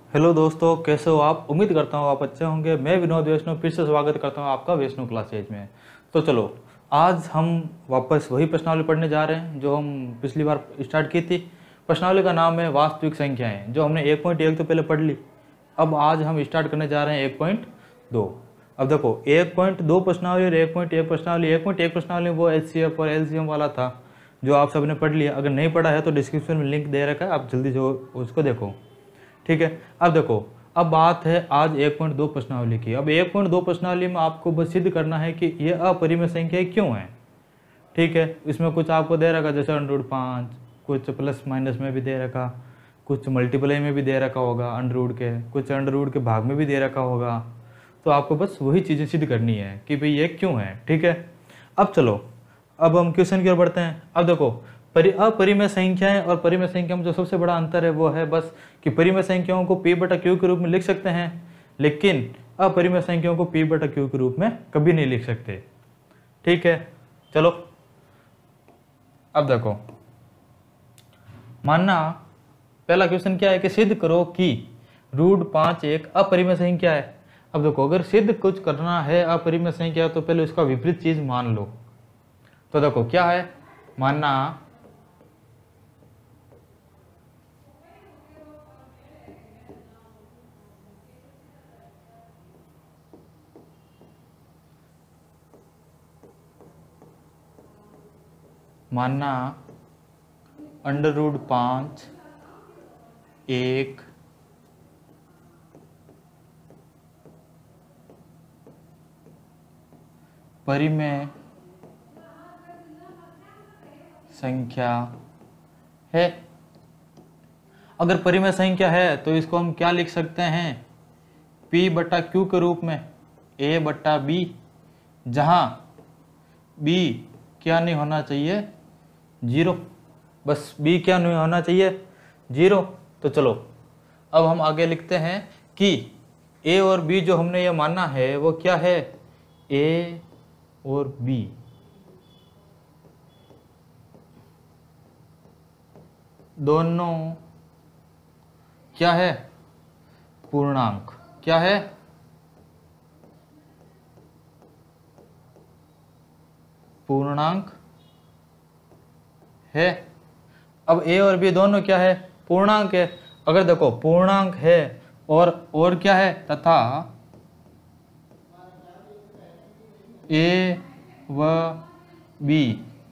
Hello दोस्तों, कैसे हो आप। उम्मीद करता हूँ आप अच्छे होंगे। मैं विनोद वैष्णव फिर से स्वागत करता हूँ आपका वैष्णव क्लासेज में। तो चलो, आज हम वापस वही प्रश्नावली पढ़ने जा रहे हैं जो हम पिछली बार स्टार्ट की थी। प्रश्नावली का नाम है वास्तविक संख्याएं, जो हमने 1.1 तो पहले पढ़ ली। अब आज हम स्टार्ट करने जा रहे हैं 1.2। अब देखो, 1.2 प्रश्नावली और 1.1 प्रश्नावली। 1.1 प्रश्नावली वो HCF और LCM वाला था जो आप सबने पढ़ लिया। अगर नहीं पढ़ा है तो डिस्क्रिप्शन में लिंक दे रखा है, आप जल्दी जो उसको देखो। ठीक है। अब देखो, अब बात है आज 1.2 प्रश्नावली की। अब 1.2 प्रश्नावली में आपको बस सिद्ध करना है कि ये अपरिमेय संख्या क्यों है। ठीक है। इसमें कुछ आपको दे रखा, जैसे √5, कुछ प्लस माइनस में भी दे रखा, कुछ मल्टीप्लाई में भी दे रखा होगा अंडर के, कुछ अंडर के भाग में भी दे रखा होगा। तो आपको बस वही चीज़ें सिद्ध करनी है कि भाई ये क्यों है। ठीक है। अब चलो, अब हम क्वेश्चन की ओर बढ़ते हैं। अब देखो, अपरिमेय संख्याएं और परिमेय संख्या में जो सबसे बड़ा अंतर है वो है बस कि परिमेय संख्याओं को P/Q के रूप में लिख सकते हैं, लेकिन अपरिमेय संख्याओं को P/Q के रूप में कभी नहीं लिख सकते। ठीक है। चलो, अब देखो, मानना पहला क्वेश्चन क्या है कि सिद्ध करो कि √5 एक अपरिमेय संख्या है। अब देखो, अगर सिद्ध कुछ करना है अपरिमेय संख्या तो पहले उसका विपरीत चीज मान लो। तो देखो क्या है, मानना √5 एक परिमेय संख्या है। अगर परिमेय संख्या है तो इसको हम क्या लिख सकते हैं, P/Q के रूप में, A/B, जहां B क्या नहीं होना चाहिए, 0। बस B क्या नहीं होना चाहिए, 0। तो चलो, अब हम आगे लिखते हैं कि A और B जो हमने ये माना है वो क्या है, A और B दोनों क्या है, पूर्णांक। क्या है, पूर्णांक है। अब A और B दोनों क्या है, पूर्णांक है। अगर देखो पूर्णांक है और क्या है, तथा A व B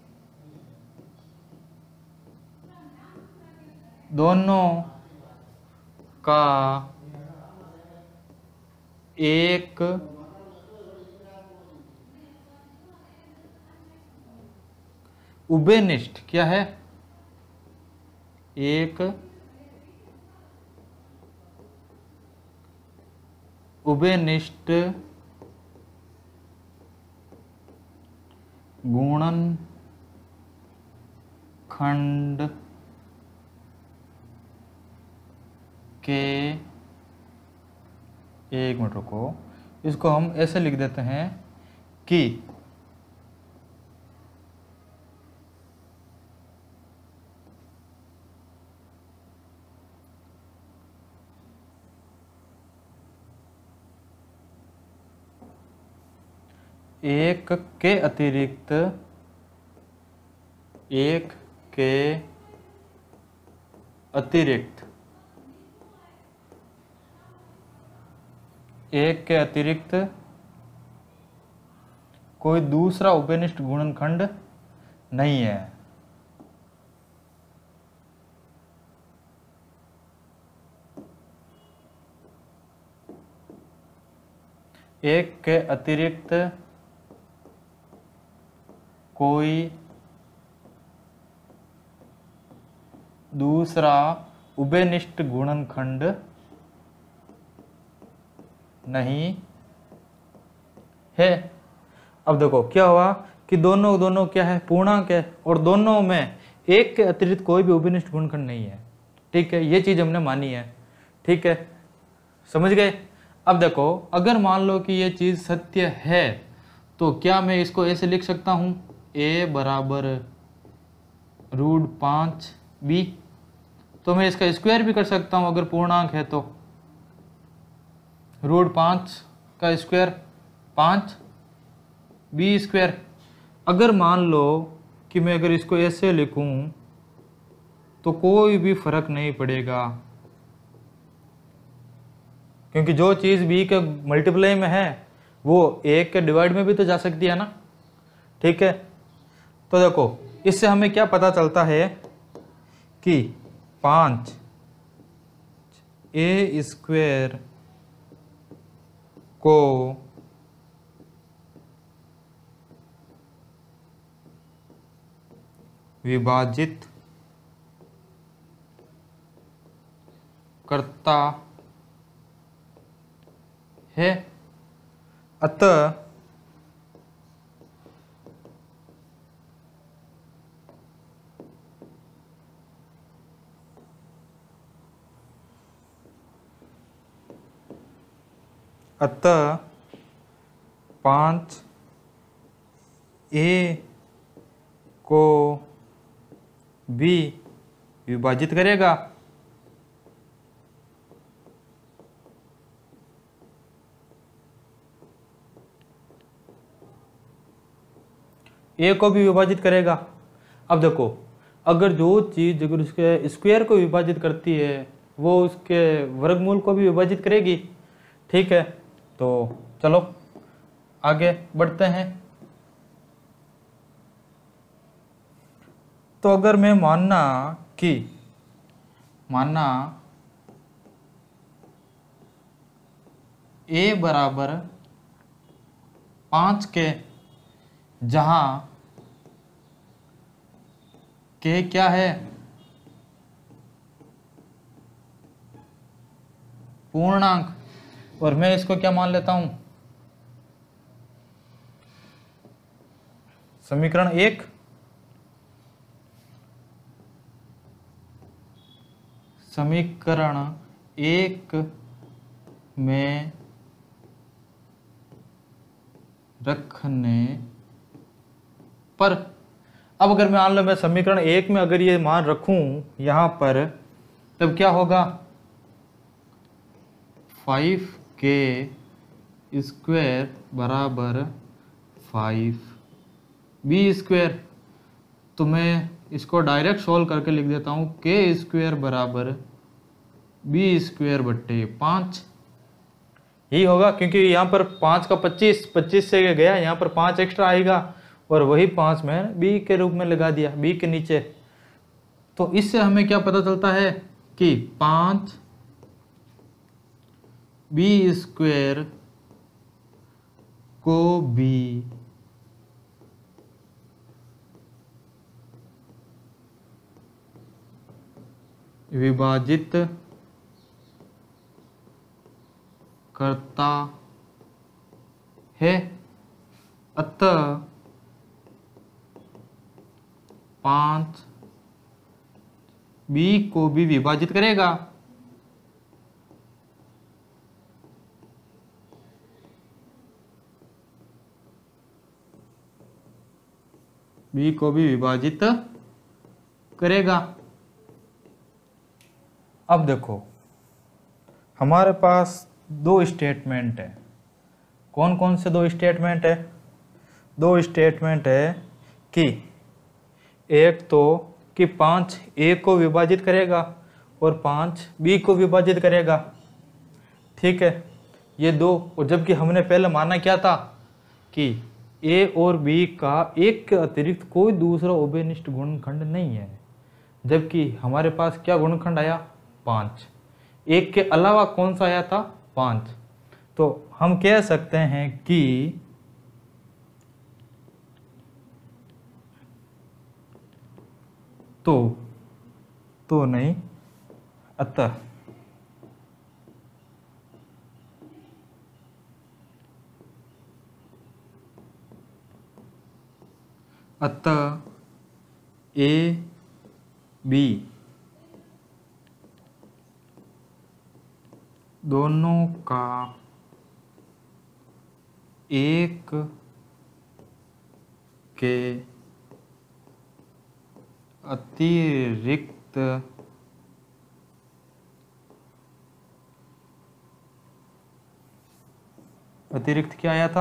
दोनों का एक उभयनिष्ठ क्या है, एक उभयनिष्ठ गुणनखंड के, एक मिनट रुको, इसको हम ऐसे लिख देते हैं कि एक के अतिरिक्त कोई दूसरा उभयनिष्ठ गुणनखंड नहीं है। एक के अतिरिक्त कोई दूसरा उभयनिष्ठ गुणनखंड नहीं है। अब देखो क्या हुआ कि दोनों क्या है, पूर्णांक है, और दोनों में एक के अतिरिक्त कोई भी उभयनिष्ठ गुणनखंड नहीं है। ठीक है, ये चीज हमने मानी है। ठीक है, समझ गए। अब देखो, अगर मान लो कि ये चीज सत्य है तो क्या मैं इसको ऐसे लिख सकता हूं, a बराबर √5b। तो मैं इसका स्क्वायर भी कर सकता हूं अगर पूर्णांक है तो। √5 का स्क्वायर 5 बी स्क्वायर। अगर मान लो कि मैं अगर इसको ऐसे लिखूं तो कोई भी फर्क नहीं पड़ेगा, क्योंकि जो चीज़ बी के मल्टीप्लाई में है वो ए के डिवाइड में भी तो जा सकती है ना। ठीक है, तो देखो इससे हमें क्या पता चलता है कि 5 ए स्क्वायर को विभाजित करता है, अतः अतः 5 ए को बी विभाजित करेगा। ए को भी विभाजित करेगा। अब देखो अगर जो चीज़ अगर उसके स्क्वायर को विभाजित करती है वो उसके वर्गमूल को भी विभाजित करेगी। ठीक है, तो चलो आगे बढ़ते हैं। तो अगर मैं मानना ए बराबर 5 के, जहां के क्या है, पूर्णांक, और मैं इसको क्या मान लेता हूं, समीकरण 1। समीकरण 1 में रखने पर, अब अगर मैं मान लो मैं समीकरण 1 में अगर ये मान रखूं यहां पर, तब क्या होगा, 5k स्क्वायर बराबर 5b स्क्वायर। तो मैं इसको डायरेक्ट सोल्व करके लिख देता हूं, k स्क्वायर बराबर b स्क्वायर बट्टे 5। यही होगा, क्योंकि यहाँ पर 5 का 25 से गया, यहाँ पर 5 एक्स्ट्रा आएगा और वही 5 मैं b के रूप में लगा दिया, b के नीचे। तो इससे हमें क्या पता चलता है कि 5 b स्क्वायर को भी विभाजित करता है, अतः 5 b को भी विभाजित करेगा। b को भी विभाजित करेगा। अब देखो हमारे पास दो स्टेटमेंट है। कौन कौन से दो स्टेटमेंट है? दो स्टेटमेंट है कि एक तो कि 5 ए को विभाजित करेगा और 5 बी को विभाजित करेगा। ठीक है, ये दो। और जबकि हमने पहले माना क्या था कि ए और बी का एक के अतिरिक्त कोई दूसरा उभयनिष्ठ गुणनखंड नहीं है, जबकि हमारे पास क्या गुणनखंड आया, 5। एक के अलावा कौन सा आया था, 5। तो हम कह सकते हैं कि तो नहीं, अतः ए बी दोनों का एक के अतिरिक्त अतिरिक्त क्या आया था,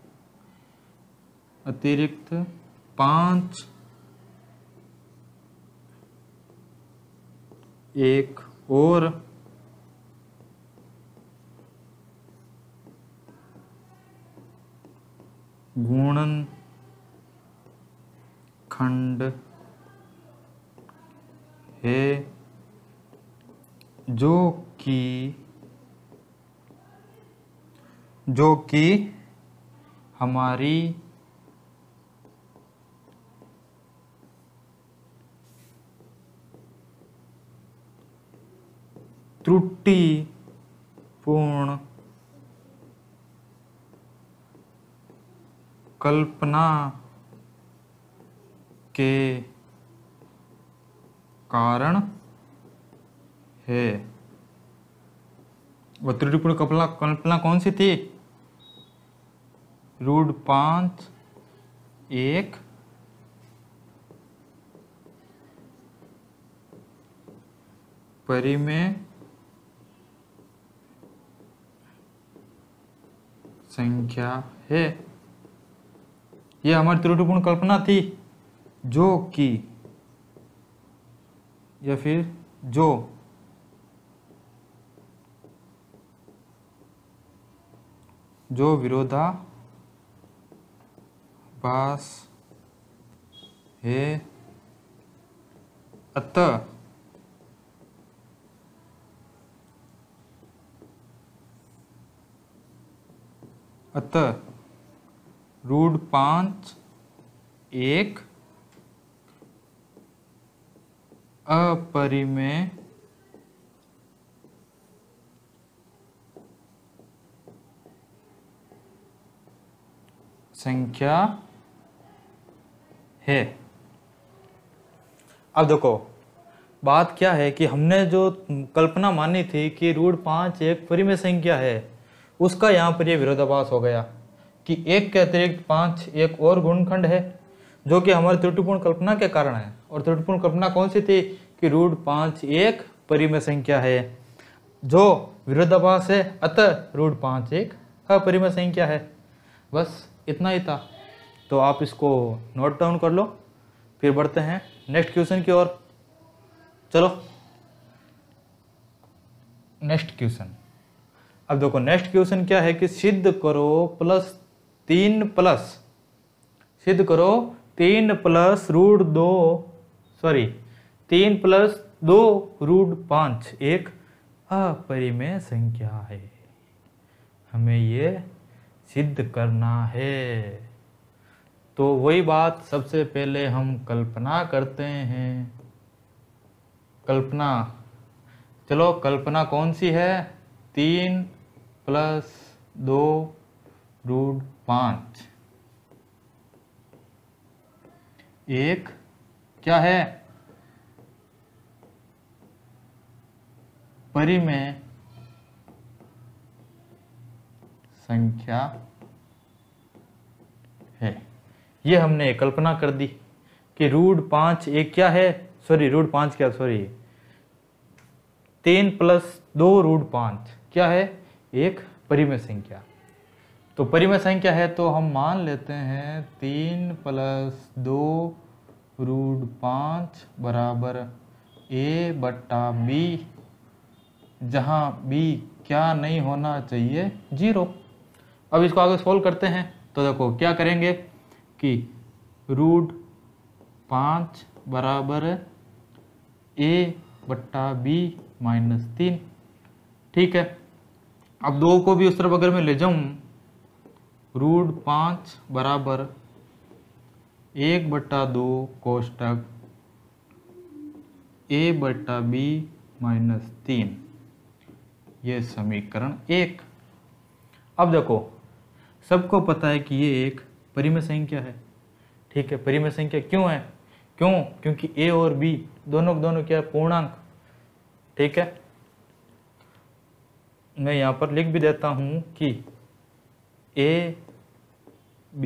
अतिरिक्त 5 एक और गुणनखंड है जो कि हमारी त्रुटिपूर्ण कल्पना के कारण है। वह त्रुटिपूर्ण कल्पना कौन सी थी, √5 एक परिमेय संख्या है। यह हमारी त्रुटिपूर्ण कल्पना थी, जो कि या फिर जो विरोधाभास है, अतः √5 एक अपरिमेय संख्या है। अब देखो बात क्या है कि हमने जो कल्पना मानी थी कि √5 एक परिमेय संख्या है, उसका यहाँ पर यह विरोधाभास हो गया कि एक के अतिरिक्त 5 एक और गुणनखंड है, जो कि हमारी त्रुटिपूर्ण कल्पना के कारण है। और त्रुटिपूर्ण कल्पना कौन सी थी कि √5 एक परिमेय संख्या है, जो विरोधाभास है, अतः √5 एक अपरिमेय संख्या है। बस इतना ही था, तो आप इसको नोट डाउन कर लो। फिर बढ़ते हैं नेक्स्ट क्वेश्चन की ओर। चलो नेक्स्ट क्वेश्चन। अब देखो नेक्स्ट क्वेश्चन क्या है कि सिद्ध करो 3 + 2√5 एक अपरिमेय संख्या है। हमें ये सिद्ध करना है। तो वही बात, सबसे पहले हम कल्पना करते हैं। कल्पना, चलो कल्पना कौन सी है, 3 + 2√5 एक क्या है, परिमेय संख्या है। ये हमने कल्पना कर दी कि √5 एक क्या है, 3 + 2√5 क्या है, एक परिमेय संख्या। तो परिमेय संख्या है तो हम मान लेते हैं 3 + 2√5 बराबर a/b, जहाँ b क्या नहीं होना चाहिए, 0। अब इसको आगे सोल्व करते हैं। तो देखो क्या करेंगे कि √5 बराबर a/b - 3, ठीक है। अब 2 को भी उस तरफ अगर मैं ले जाऊं, √5 बराबर 1/2 कोष्टक a/b - 3, ये समीकरण 1। अब देखो सबको पता है कि ये एक परिमेय संख्या है, ठीक है। परिमेय संख्या क्यों है, क्योंकि a और b दोनों क्या है, पूर्णांक, ठीक है। मैं यहाँ पर लिख भी देता हूँ कि a b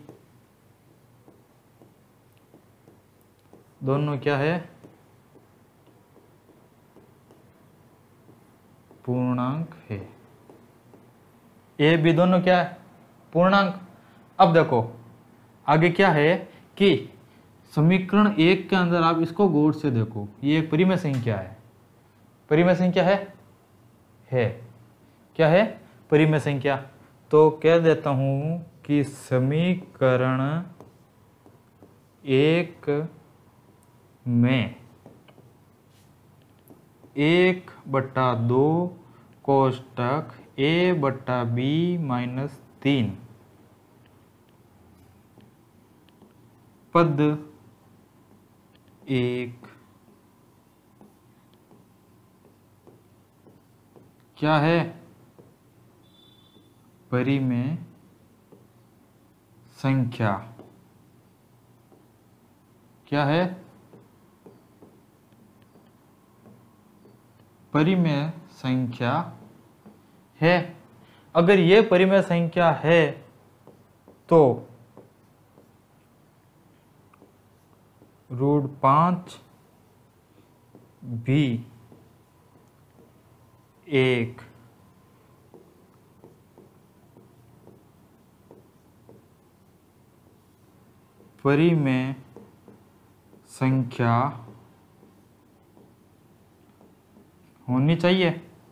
दोनों क्या है, पूर्णांक है। ए बी दोनों क्या है, पूर्णांक। अब देखो आगे क्या है कि समीकरण 1 के अंदर आप इसको गौर से देखो, ये एक परिमेय संख्या है। परिमेय संख्या है क्या है, परिमेय संख्या। तो कह देता हूं कि समीकरण 1 में 1/2 कोष्टक a/b-3 पद 1 क्या है, परिमेय संख्या। क्या है, परिमेय संख्या है। अगर ये परिमेय संख्या है तो √5 भी एक परिमेय संख्या होनी चाहिए,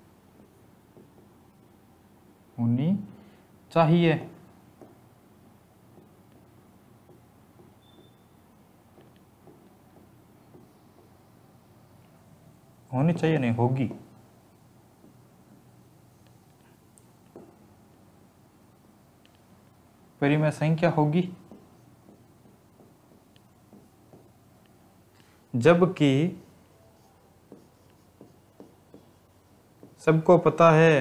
होनी चाहिए। होनी चाहिए नहीं, होगी। परिमेय संख्या होगी, जबकि सबको पता है,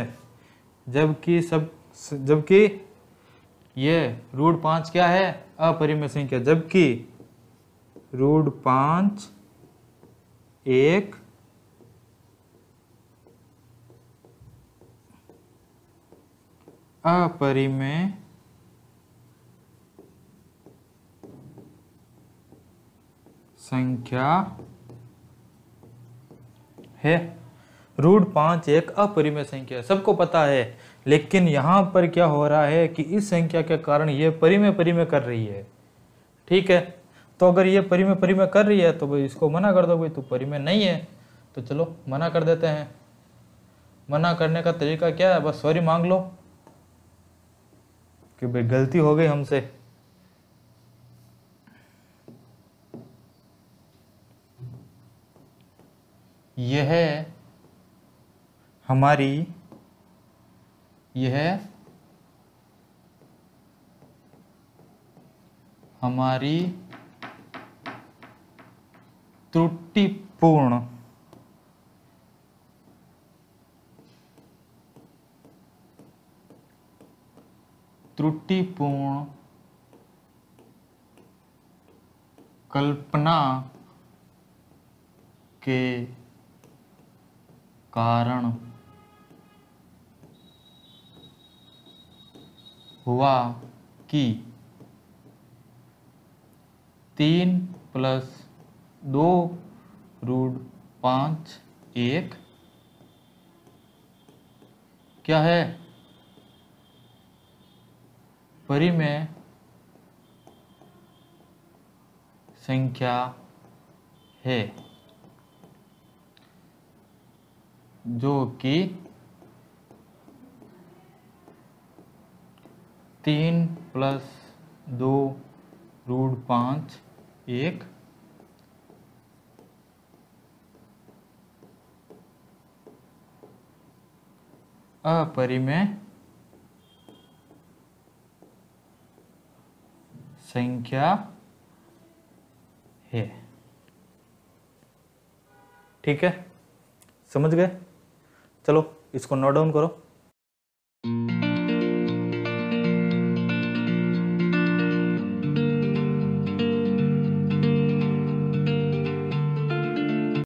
जबकि ये √5 क्या है, अपरिमेय संख्या, जबकि √5 एक अपरिमेय संख्या है। √5 एक अपरिमेय संख्या है, सबको पता है। लेकिन यहां पर क्या हो रहा है कि इस संख्या के कारण ये परिमेय कर रही है। ठीक है, तो अगर ये परिमेय कर रही है तो भाई इसको मना कर दो, भाई तो परिमेय नहीं है। तो चलो मना कर देते हैं। मना करने का तरीका क्या है, बस सॉरी मांग लो कि भाई गलती हो गई हमसे। यह हमारी त्रुटिपूर्ण कल्पना के कारण हुआ कि 3 + 2 √5 एक क्या है, परिमेय संख्या है, जो कि 3 + 2 √5 एक अपरिमेय संख्या है। ठीक है, समझ गए? चलो इसको नोट डाउन करो।